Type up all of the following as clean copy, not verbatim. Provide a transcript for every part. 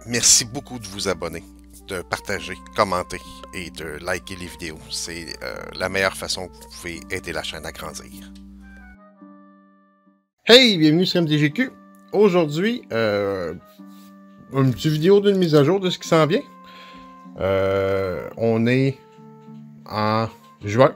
Merci beaucoup de vous abonner, de partager, commenter et de liker les vidéos. C'est la meilleure façon que vous pouvez aider la chaîne à grandir. Hey, bienvenue sur MDGQ. Aujourd'hui, une petite vidéo d'une mise à jour de ce qui s'en vient. On est en juin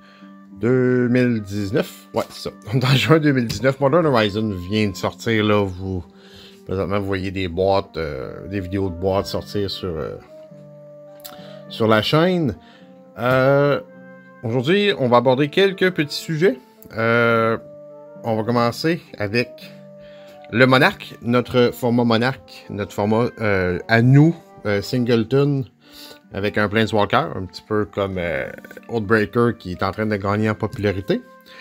2019. Ouais, c'est ça. On est en juin 2019. Modern Horizon vient de sortir, là. Présentement, vous voyez des boîtes, des vidéos de boîtes sortir sur la chaîne. Aujourd'hui, on va aborder quelques petits sujets. On va commencer avec le Monarch, notre format Monarch, notre format à nous, Singleton, avec un Planeswalker, un petit peu comme Oathbreaker qui est en train de gagner en popularité.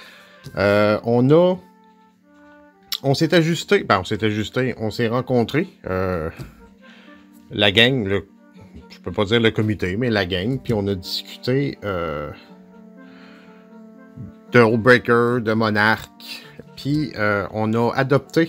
On s'est ajusté, on s'est rencontré, la gang, je peux pas dire le comité, mais la gang, puis on a discuté de Oathbreaker, de Monarch, puis on a adopté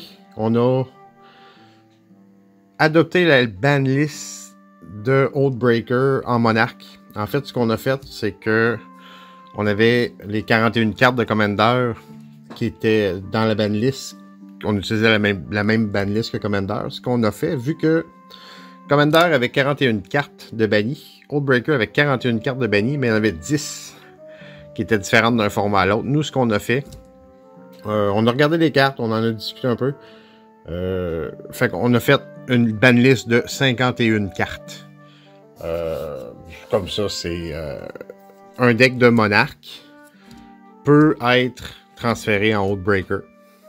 la banlist de Oathbreaker en Monarch. En fait, ce qu'on a fait, c'est que on avait les 41 cartes de Commander qui étaient dans la banlist. On utilisait la même banlist que Commander. Ce qu'on a fait, vu que Commander avait 41 cartes de banni, Oathbreaker avait 41 cartes de banni, mais il y en avait 10 qui étaient différentes d'un format à l'autre. Nous, ce qu'on a fait, on a regardé les cartes, on en a discuté un peu. Fait qu'on a fait une banlist de 51 cartes. Comme ça, c'est un deck de Monarch peut être transféré en Oathbreaker.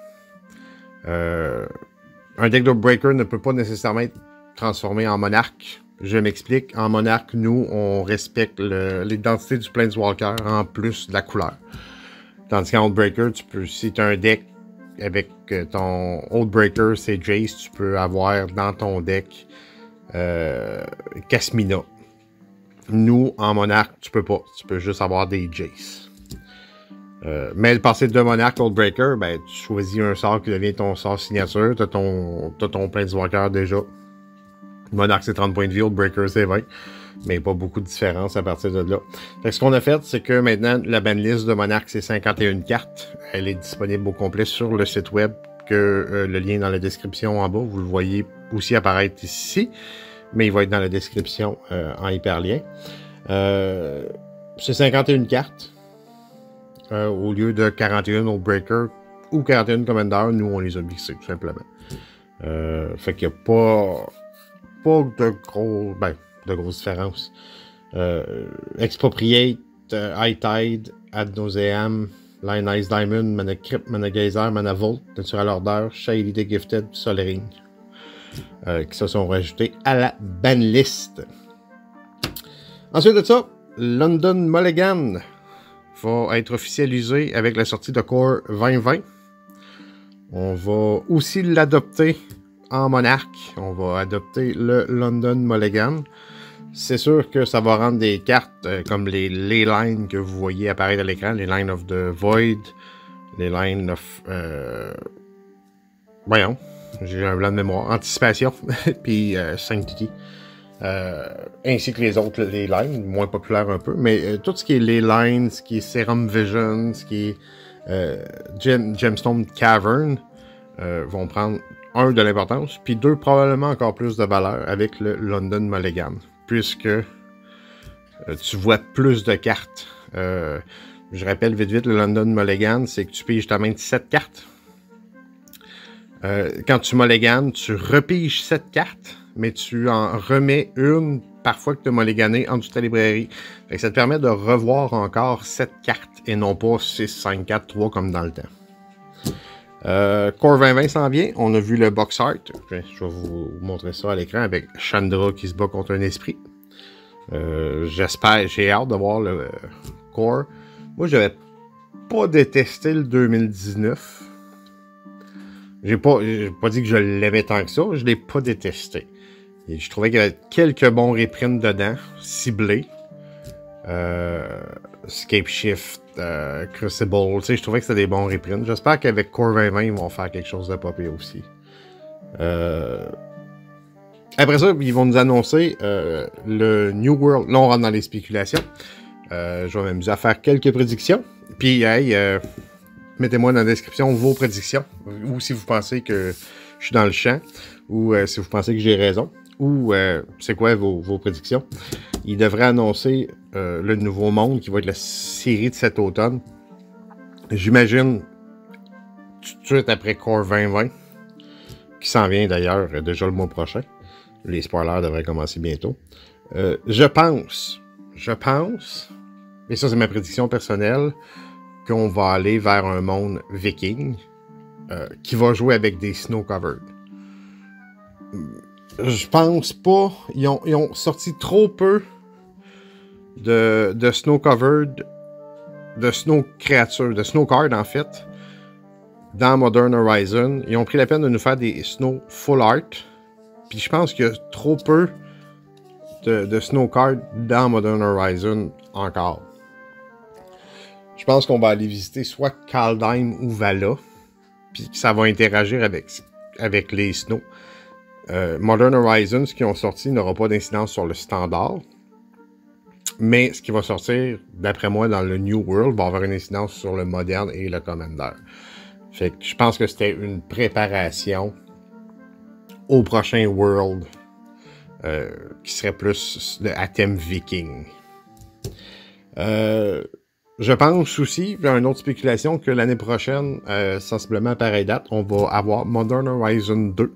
Un deck d'Oathbreaker ne peut pas nécessairement être transformé en Monarch. Je m'explique. En Monarch, nous, on respecte l'identité du Planeswalker en plus de la couleur. Tandis qu'en Oathbreaker, si tu as un deck avec ton Oathbreaker, c'est Jace, tu peux avoir dans ton deck Kasmina. Nous, en Monarch, tu peux pas. Tu peux juste avoir des Jace. Mais le passé de Monarch, Oathbreaker, ben, tu choisis un sort qui devient ton sort signature. T'as ton Planeswalker déjà. Monarch, c'est 30 points de vie. Oathbreaker, c'est 20. Mais pas beaucoup de différence à partir de là. Fait que ce qu'on a fait, c'est que maintenant, la banlist de Monarch, c'est 51 cartes. Elle est disponible au complet sur le site web, que le lien est dans la description en bas. Vous le voyez aussi apparaître ici. Mais il va être dans la description en hyperlien. C'est 51 cartes. Au lieu de 41 Oathbreaker ou 41 Commander, nous on les a mixés tout simplement. Fait qu'il n'y a pas de grosses différences. Expropriate, High Tide, Ad Nauseam, Lion Ice Diamond, Mana Crypt, Mana Geyser, Mana Vault, Natural Order, Shady the Gifted, Sol Ring, qui se sont rajoutés à la banlist. Ensuite de ça, London Mulligan va être officialisé avec la sortie de Core 2020. On va aussi l'adopter en Monarch. On va adopter le London Mulligan. C'est sûr que ça va rendre des cartes comme les lines que vous voyez apparaître à l'écran, les Lines of the Void, les Lines of... Voyons, j'ai un blanc de mémoire. Anticipation, puis Sanctity. Ainsi que les autres, les lines, moins populaires un peu, mais tout ce qui est les lines, ce qui est Serum Vision, ce qui est Gemstone Cavern, vont prendre un de l'importance, puis deux probablement encore plus de valeur avec le London Mulligan, puisque tu vois plus de cartes. Je rappelle vite le London Mulligan, c'est que tu piges ta main de 7 cartes. Quand tu mulliganes, tu repiges 7 cartes, mais tu en remets une parfois que tu as mulligané en dessous de ta librairie. Fait que ça te permet de revoir encore 7 cartes et non pas 6, 5, 4, 3 comme dans le temps. Core 2020 s'en vient. On a vu le box art. Je vais vous montrer ça à l'écran avec Chandra qui se bat contre un esprit. J'espère, j'ai hâte de voir le Core. Moi, j'avais pas détesté le 2019. J'ai pas dit que je l'aimais tant que ça. Je l'ai pas détesté. Et je trouvais qu'il y avait quelques bons reprints dedans, ciblés. Scape Shift, Crucible, tu sais, je trouvais que c'était des bons reprints. J'espère qu'avec Core 2020, ils vont faire quelque chose de pas pire aussi. Après ça, ils vont nous annoncer le New World. Là, on rentre dans les spéculations. Je vais m'amuser à faire quelques prédictions. Puis, hey, mettez-moi dans la description vos prédictions. Ou si vous pensez que je suis dans le champ. Ou si vous pensez que j'ai raison. Ou c'est quoi vos prédictions. Ils devraient annoncer le Nouveau Monde qui va être la série de cet automne. J'imagine tout de suite après Core 2020. Qui s'en vient d'ailleurs déjà le mois prochain. Les spoilers devraient commencer bientôt. Je pense, et ça c'est ma prédiction personnelle, qu'on va aller vers un monde viking qui va jouer avec des snow covered. Je pense pas. Ils ont sorti trop peu de snow covered, de snow créatures, de snow card en fait, dans Modern Horizon. Ils ont pris la peine de nous faire des snow full art. Puis je pense qu'il y a trop peu de snow card dans Modern Horizon encore. Je pense qu'on va aller visiter soit Kaldheim ou Vala. Puis ça va interagir avec les snows. Modern Horizon, ce qu'ils ont sorti, n'aura pas d'incidence sur le standard. Mais ce qui va sortir, d'après moi, dans le New World, va avoir une incidence sur le moderne et le Commander. Fait que je pense que c'était une préparation au prochain World qui serait plus à thème viking. Je pense aussi, il y a une autre spéculation, que l'année prochaine, sensiblement à pareille date, on va avoir Modern Horizon 2.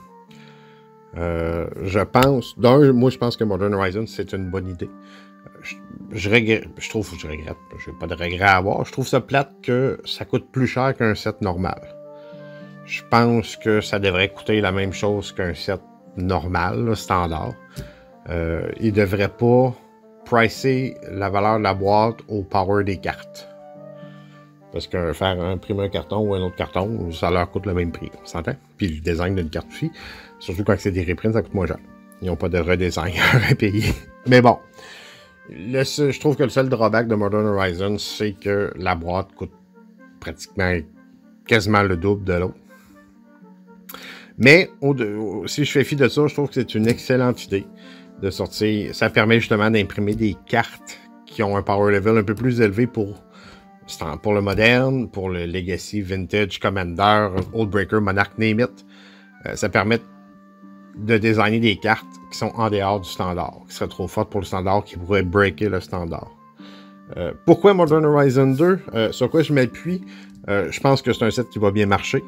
Je pense, moi je pense que Modern Horizon c'est une bonne idée. Je regrette, j'ai pas de regret à avoir. Je trouve ça plate que ça coûte plus cher qu'un set normal. Je pense que ça devrait coûter la même chose qu'un set normal, là, standard. Il devrait pas pricer la valeur de la boîte au power des cartes. Parce que faire imprimer un carton ou un autre carton, ça leur coûte le même prix, on s'entend? Puis le design d'une carte aussi. Surtout quand c'est des reprints, ça coûte moins cher. Ils n'ont pas de redesign à payer. Mais bon. Je trouve que le seul drawback de Modern Horizon, c'est que la boîte coûte pratiquement quasiment le double de l'autre. Mais si je fais fi de ça, je trouve que c'est une excellente idée de sortir. Ça permet justement d'imprimer des cartes qui ont un power level un peu plus élevé pour le moderne, pour le Legacy, Vintage, Commander, Oathbreaker, Monarch, name it. Ça permet de designer des cartes qui sont en dehors du standard, qui seraient trop fortes pour le standard, qui pourraient breaker le standard. Pourquoi Modern Horizon 2? Sur quoi je m'appuie? Je pense que c'est un set qui va bien marcher.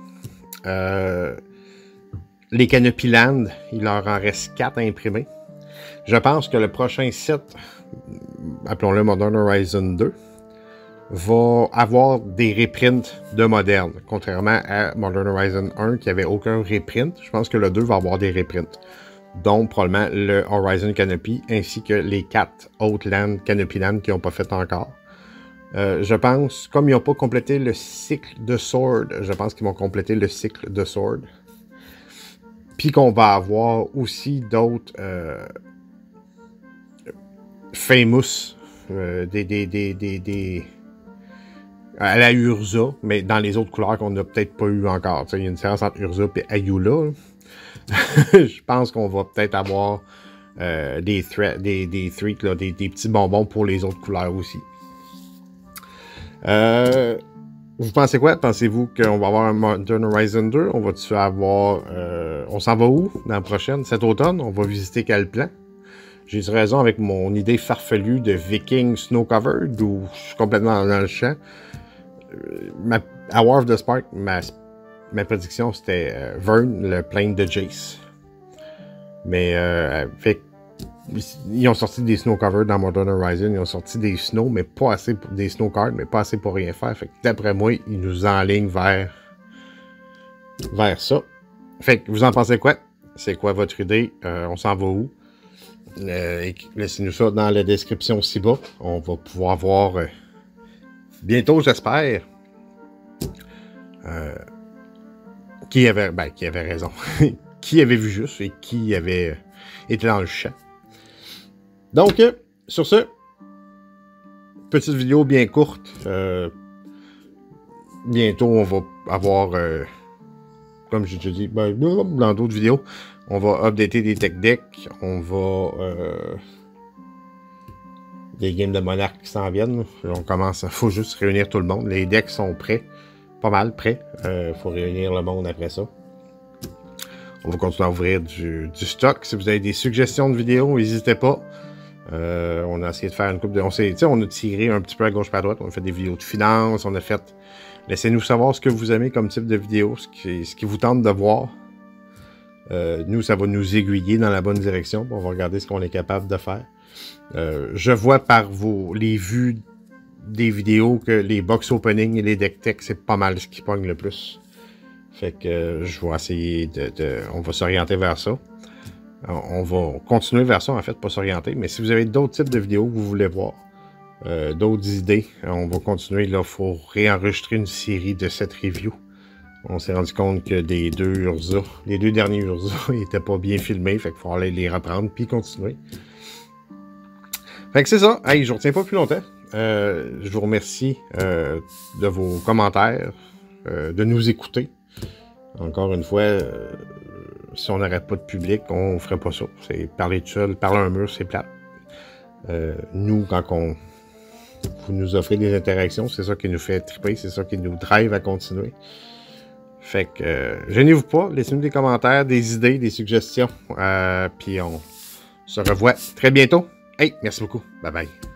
Les Canopy Land, il leur en reste 4 à imprimer. Je pense que le prochain set, appelons-le Modern Horizon 2, va avoir des reprints de moderne, contrairement à Modern Horizon 1 qui avait aucun reprint. Je pense que le 2 va avoir des reprints, dont probablement le Horizon Canopy ainsi que les 4 autres Land, Canopy Land qui n'ont pas fait encore. Je pense, comme ils n'ont pas complété le cycle de Sword, je pense qu'ils vont compléter le cycle de Sword. Puis qu'on va avoir aussi d'autres famous, à la Urza, mais dans les autres couleurs qu'on n'a peut-être pas eu encore. Il y a une différence entre Urza et Ayula. Je pense qu'on va peut-être avoir des treats, des petits bonbons pour les autres couleurs aussi. Vous pensez quoi? Pensez-vous qu'on va avoir un Modern Horizon 2? On va-tu avoir... on s'en va où dans la prochaine? Cet automne? On va visiter quel plan? J'ai raison avec mon idée farfelue de Viking Snow Covered ou je suis complètement dans le champ? À War of the Spark, ma prédiction c'était Vern, le plane de Jace. Mais ils ont sorti des Snow Covered dans Modern Horizon, ils ont sorti des Snow, mais pas assez pour des Snow Cards, mais pas assez pour rien faire. Fait que d'après moi, ils nous enlignent vers ça. Fait que vous en pensez quoi? C'est quoi votre idée? On s'en va où? Laissez-nous ça dans la description ci-bas. On va pouvoir voir bientôt, j'espère, qui avait raison. Qui avait vu juste et qui avait été dans le champ. Donc, sur ce, petite vidéo bien courte. Bientôt, on va avoir comme j'ai déjà dit, dans d'autres vidéos, on va updater des tech decks, on va... des games de Monarch qui s'en viennent. On commence, il faut juste réunir tout le monde. Les decks sont prêts, pas mal prêts. Faut réunir le monde après ça. On va continuer à ouvrir du stock. Si vous avez des suggestions de vidéos, n'hésitez pas. On a essayé de faire une coupe de... On a tiré un petit peu à gauche et à droite. On a fait des vidéos de finance. On a fait... Laissez-nous savoir ce que vous aimez comme type de vidéo, ce qui vous tente de voir. Nous, ça va nous aiguiller dans la bonne direction. On va regarder ce qu'on est capable de faire. Je vois par les vues des vidéos que les box opening et les deck tech, c'est pas mal ce qui pogne le plus. Fait que je vais essayer on va s'orienter vers ça. On va continuer vers ça, en fait, pas s'orienter. Mais si vous avez d'autres types de vidéos que vous voulez voir, d'autres idées, on va continuer. Là, il faut réenregistrer une série de 7 reviews. On s'est rendu compte que les deux derniers Urza n'étaient pas bien filmés. Fait qu'il faut aller les reprendre puis continuer. Fait que c'est ça. Hey, je ne retiens pas plus longtemps. Je vous remercie de vos commentaires, de nous écouter. Encore une fois, si on n'arrête pas de public, on ne ferait pas ça. C'est parler tout seul, parler à un mur, c'est plate. Nous, quand vous nous offrez des interactions, c'est ça qui nous fait triper, c'est ça qui nous drive à continuer. Fait que, gênez-vous pas, laissez-nous des commentaires, des idées, des suggestions. Puis on se revoit très bientôt. Hey, merci beaucoup. Bye bye.